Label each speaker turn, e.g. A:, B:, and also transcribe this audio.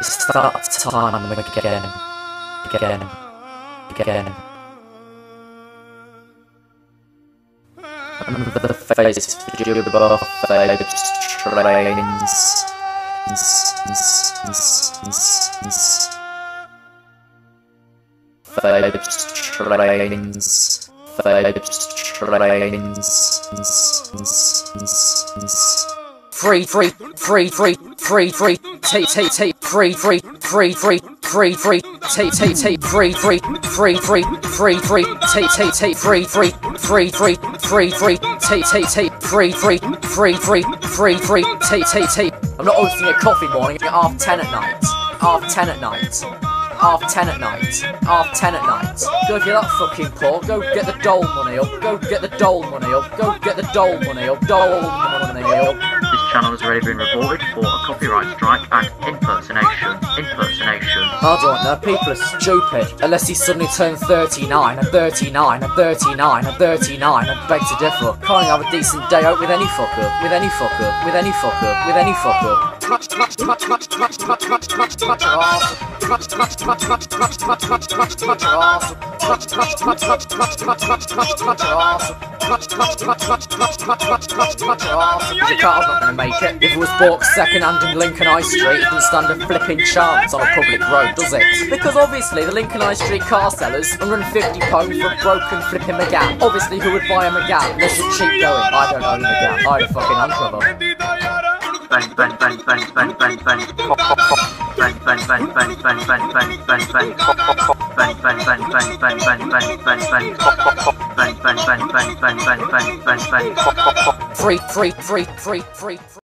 A: start time again. Remember the face video above Fabes trains. Fabes trains. Free, take, free, take, free, take, take, free, take, take, take, free, take. I'm not hosting a coffee morning at 10:30 at night. 10:30 at night. 10:30 at night. 10:30 at night. Go if you're that fucking poor, go get the dole money up. Go get the dole money up. Go get the dole money up. Dole money up.
B: This channel has already been reported for a copyright strike and impersonation.
A: I don't know, people are stupid. Unless he suddenly turns 39 and 39 and 39 and 39 and beg to differ. Can't have a decent day out with any fucker. With any fucker. With any fucker. With any fucker. Your car's not gonna make it. If it was bought second hand in Lincoln High Street, it doesn't stand a flipping chance on a public road, does it? Because obviously the Lincoln High Street car sellers are running £50 for a broken flipping Megane. Obviously who would buy a Megane unless it's cheap going? I don't own a Megane. I had a fucking Land Rover. Free.